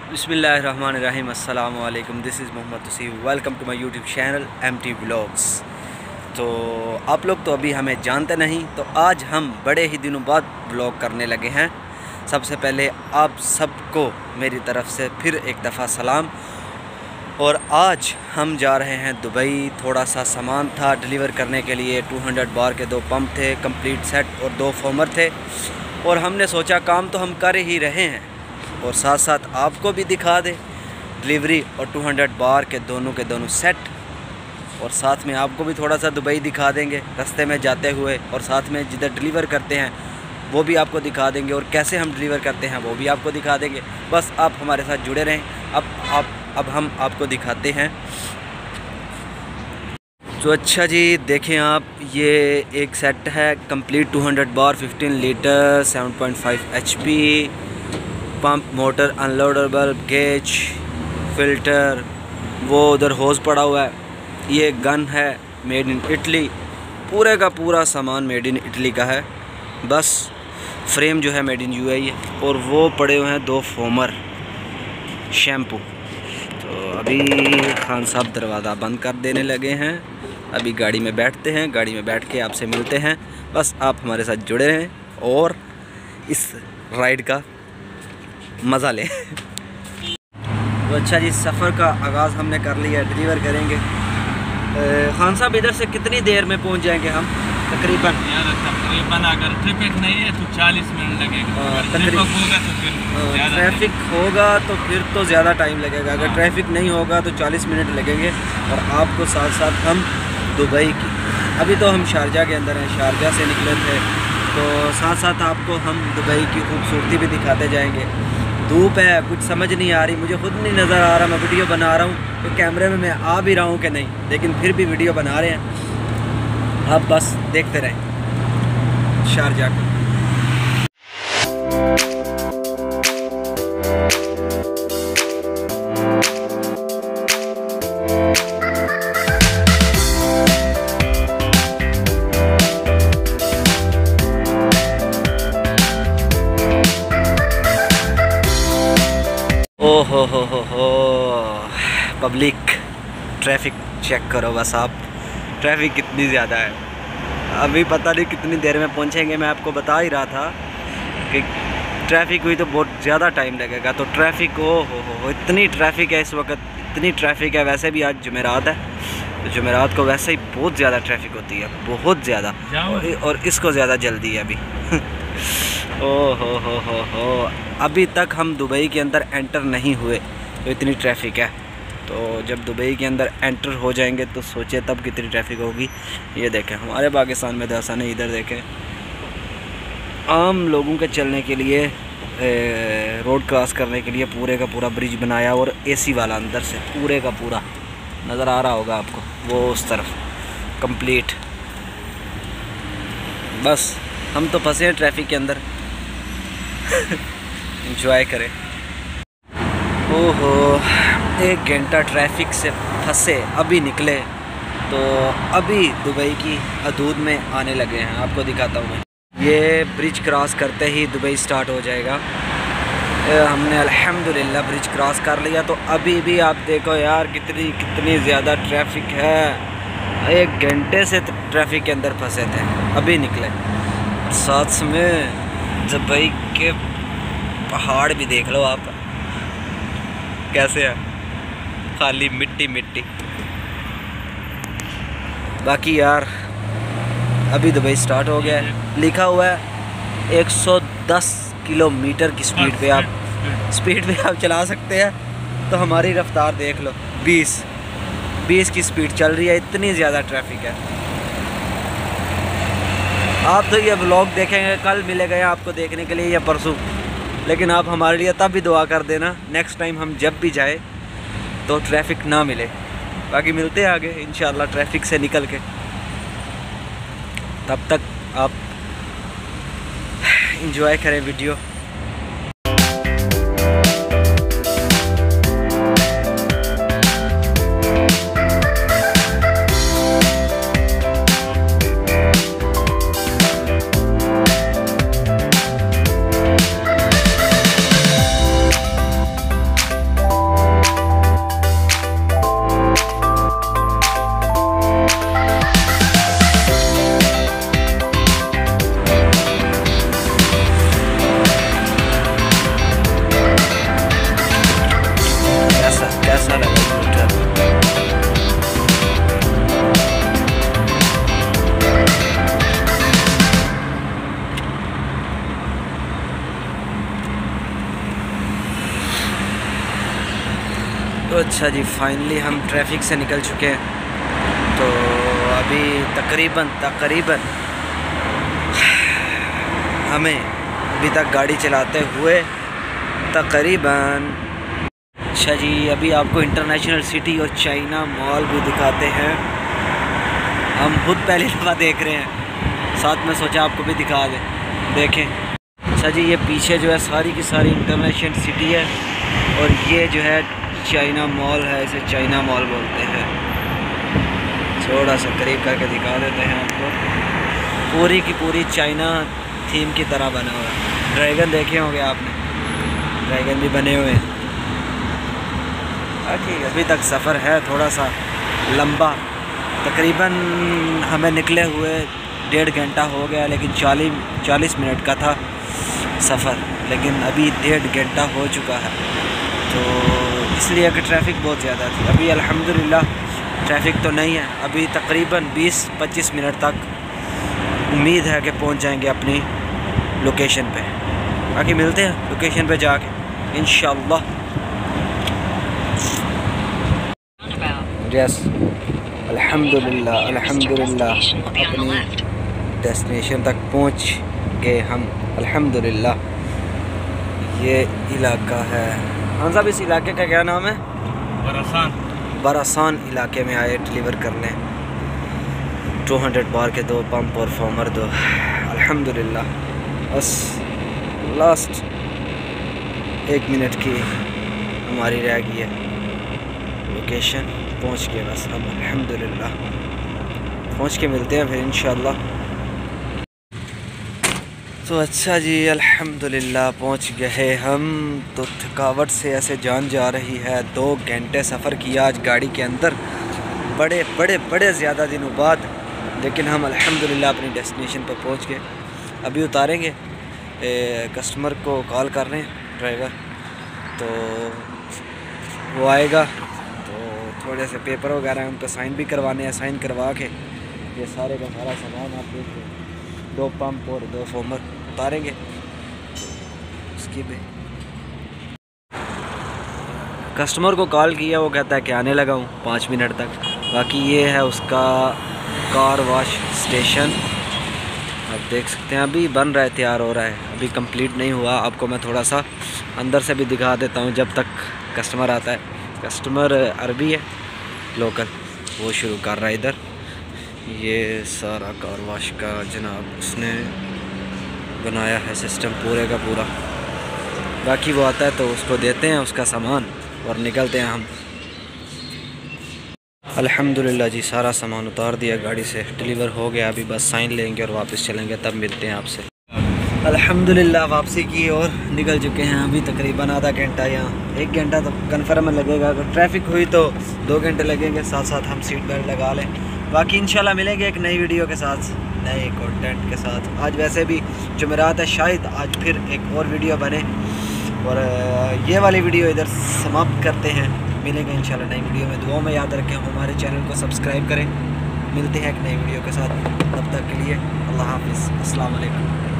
बिस्मिल्लाहिर्रहमानिर्रहीम। अस्सलाम वालेकुम। This is Mohammad Tasif. Welcome to my YouTube channel MT vlogs. तो आप लोग तो अभी हमें जानते नहीं, तो आज हम बड़े ही दिनों बाद व्लॉग करने लगे हैं। सबसे पहले आप सबको मेरी तरफ़ से फिर एक दफ़ा सलाम। और आज हम जा रहे हैं दुबई। थोड़ा सा सामान था डिलीवर करने के लिए। 200 बार के 2 पंप थे, कंप्लीट सेट और 2 फोमर थे। और हमने सोचा काम तो हम कर ही रहे हैं और साथ साथ आपको भी दिखा दे डिलीवरी और 200 बार के दोनों सेट। और साथ में आपको भी थोड़ा सा दुबई दिखा देंगे रास्ते में जाते हुए, और साथ में जिधर डिलीवर करते हैं वो भी आपको दिखा देंगे, और कैसे हम डिलीवर करते हैं वो भी आपको दिखा देंगे। बस आप हमारे साथ जुड़े रहें। अब हम आपको दिखाते हैं। तो अच्छा जी, देखें आप, ये एक सेट है complete 200 bar 15 litre 7.5 HP pump, motor, unloadable, gauge, filter, वो उधर होज़ पड़ा हुआ है। ये गन है मेड इन इटली। पूरे का पूरा सामान मेड इन इटली का है। बस फ्रेम जो है मेड इन UAE है। और वो पड़े हुए हैं 2 फोमर शैम्पू। तो अभी खान साहब दरवाज़ा बंद कर देने लगे हैं। अभी गाड़ी में बैठते हैं, गाड़ी में बैठ के आपसे मिलते हैं। बस आप हमारे साथ जुड़े रहें और इस राइड का मज़ा लें। तो अच्छा जी, सफ़र का आगाज़ हमने कर लिया, डिलीवर करेंगे। खान साहब, इधर से कितनी देर में पहुंच जाएंगे हम तकरीबन? तकरीबन अगर ट्रैफिक नहीं है तो 40 मिनट लगेगा। ट्रैफिक होगा तो फिर तो ज़्यादा टाइम लगेगा। अगर ट्रैफिक नहीं होगा तो 40 मिनट लगेंगे। और आपको साथ साथ हम दुबई की, अभी तो हम शारजा के अंदर हैं, शारजा से निकले थे, तो साथ साथ आपको हम दुबई की खूबसूरती भी दिखाते जाएंगे। धूप है, कुछ समझ नहीं आ रही, मुझे खुद नहीं नज़र आ रहा। मैं वीडियो बना रहा हूँ तो कैमरे में मैं आ भी रहा हूँ कि नहीं, लेकिन फिर भी वीडियो बना रहे हैं। आप बस देखते रहें शारजा को। हो पब्लिक, ट्रैफिक चेक करो बस आप। ट्रैफिक कितनी ज़्यादा है। अभी पता नहीं कितनी देर में पहुंचेंगे। मैं आपको बता ही रहा था कि ट्रैफिक हुई तो बहुत ज़्यादा टाइम लगेगा। तो ट्रैफिक हो इतनी ट्रैफिक है इस वक्त, इतनी ट्रैफिक है। वैसे भी आज जुमेरात है, तो जुमेरात को वैसे ही बहुत ज़्यादा ट्रैफिक होती है, बहुत ज़्यादा। और इसको ज़्यादा जल्दी है अभी। हो अभी तक हम दुबई के अंदर एंटर नहीं हुए तो इतनी ट्रैफिक है। तो जब दुबई के अंदर एंटर हो जाएंगे तो सोचे तब कितनी ट्रैफिक होगी। ये देखें, हमारे पाकिस्तान में तो ऐसा नहीं। इधर देखें, आम लोगों के चलने के लिए, रोड क्रॉस करने के लिए पूरे का पूरा ब्रिज बनाया, और AC वाला अंदर से पूरे का पूरा नज़र आ रहा होगा आपको, वो उस तरफ कंप्लीट। बस हम तो फंसे हैं ट्रैफिक के अंदर। एंजॉय करें। ओहो, 1 घंटा ट्रैफिक से फंसे, अभी निकले तो अभी दुबई की हदूद में आने लगे हैं। आपको दिखाता हूँ मैं। ये ब्रिज क्रॉस करते ही दुबई स्टार्ट हो जाएगा। हमने अल्हम्दुलिल्लाह ब्रिज क्रॉस कर लिया। तो अभी भी आप देखो यार, कितनी ज़्यादा ट्रैफिक है। 1 घंटे से ट्रैफिक के अंदर फंसे थे, अभी निकले। साथ में दुबई के पहाड़ भी देख लो आप कैसे है, खाली मिट्टी मिट्टी। बाकी यार अभी दुबई स्टार्ट हो गया है। लिखा हुआ है 110 किलोमीटर की स्पीड पे आप चला सकते हैं। तो हमारी रफ्तार देख लो, 20 की स्पीड चल रही है। इतनी ज़्यादा ट्रैफिक है। आप तो ये व्लॉग देखेंगे, कल मिलेगा आपको देखने के लिए या परसों, लेकिन आप हमारे लिए तब भी दुआ कर देना नेक्स्ट टाइम हम जब भी जाए तो ट्रैफिक ना मिले। बाकी मिलते हैं आगे इंशाल्लाह ट्रैफिक से निकल के। तब तक आप एंजॉय करें वीडियो। कैसा लगा स्कूटर। तो अच्छा जी, फाइनली हम ट्रैफिक से निकल चुके हैं। तो अभी तकरीबन हमें अभी तक गाड़ी चलाते हुए तकरीबन, अच्छा जी, अभी आपको इंटरनेशनल सिटी और चाइना मॉल भी दिखाते हैं। हम खुद पहली दफ़ा देख रहे हैं, साथ में सोचा आपको भी दिखा दें, देखें। अच्छा जी, ये पीछे जो है सारी की सारी इंटरनेशनल सिटी है और ये जो है चाइना मॉल है, इसे चाइना मॉल बोलते हैं। थोड़ा सा करीब करके दिखा देते हैं आपको। पूरी की पूरी चाइना थीम की तरह बना हुआ है। ड्रैगन देखे होंगे आपने, ड्रैगन भी बने हुए हैं। बाकी अभी तक सफ़र है थोड़ा सा लंबा, तकरीबन हमें निकले हुए 1.5 घंटा हो गया, लेकिन 40 मिनट का था सफ़र, लेकिन अभी 1.5 घंटा हो चुका है। तो इसलिए कि ट्रैफिक बहुत ज़्यादा थी। अभी अल्हम्दुलिल्लाह ट्रैफिक तो नहीं है, अभी तकरीबन 20-25 मिनट तक उम्मीद है कि पहुंच जाएंगे अपनी लोकेशन पे। बाकी मिलते हैं लोकेशन पे जाके इंशाअल्लाह। यस, अल्हम्दुलिल्लाह अपनी डेस्टिनेशन तक पहुंच गए हम अल्हम्दुलिल्लाह। ये इलाका है, हाँ साहब, इस इलाके का क्या नाम है? बरासान इलाके में आए डिलीवर करने 200 बार के 2 पम्प और फॉर्मर 2। अल्हम्दुलिल्लाह, बस लास्ट 1 मिनट की हमारी रह गई है, लोकेशन पहुंच गए बस हम अल्हम्दुलिल्लाह। पहुंच के मिलते हैं फिर इंशाअल्लाह। तो अच्छा जी, अल्हम्दुलिल्लाह पहुंच गए हम। तो थकावट से ऐसे जान जा रही है। 2 घंटे सफ़र किया आज गाड़ी के अंदर, बड़े ज़्यादा दिनों बाद, लेकिन हम अल्हम्दुलिल्लाह अपनी डेस्टिनेशन पर पहुंच गए। अभी उतारेंगे, कस्टमर को कॉल कर रहे हैं ड्राइवर, तो वो आएगा, तो थोड़े से पेपर वगैरह उन पर साइन भी करवाने हैं। साइन करवा के ये सारे का सारा सामान आप देख लें, 2 पम्प और 2 फॉर्मर उतारेंगे। उसकी भी कस्टमर को कॉल किया, वो कहता है कि आने लगा हूँ 5 मिनट तक। बाकी ये है उसका कार वॉश स्टेशन, आप देख सकते हैं। अभी बन रहा है, तैयार हो रहा है, अभी कंप्लीट नहीं हुआ। आपको मैं थोड़ा सा अंदर से भी दिखा देता हूँ जब तक कस्टमर आता है। कस्टमर अरबी है लोकल, वो शुरू कर रहा है इधर। ये सारा कार वॉश का जनाब उसने बनाया है सिस्टम पूरे का पूरा। बाकी वो आता है तो उसको देते हैं उसका सामान और निकलते हैं हम। अल्हम्दुलिल्लाह जी, सारा सामान उतार दिया गाड़ी से, डिलीवर हो गया। अभी बस साइन लेंगे और वापस चलेंगे, तब मिलते हैं आपसे। अल्हम्दुलिल्लाह वापसी की और निकल चुके हैं। अभी तकरीबन आधा घंटा या 1 घंटा तो कन्फर्म में लगेगा। अगर ट्रैफिक हुई तो 2 घंटे लगेंगे। साथ साथ हम सीट बेल्ट लगा लें। बाकी इंशाल्लाह मिलेंगे एक नई वीडियो के साथ, नए कंटेंट के साथ। आज वैसे भी जुमेरात है, शायद आज फिर एक और वीडियो बने। और ये वाली वीडियो इधर समाप्त करते हैं। मिलेंगे इंशाल्लाह नई वीडियो में। दुआओं में याद रखें, हमारे चैनल को सब्सक्राइब करें। मिलते हैं एक नई वीडियो के साथ, तब तक के लिए अल्लाह हाफिज़, अस्सलाम वालेकुम।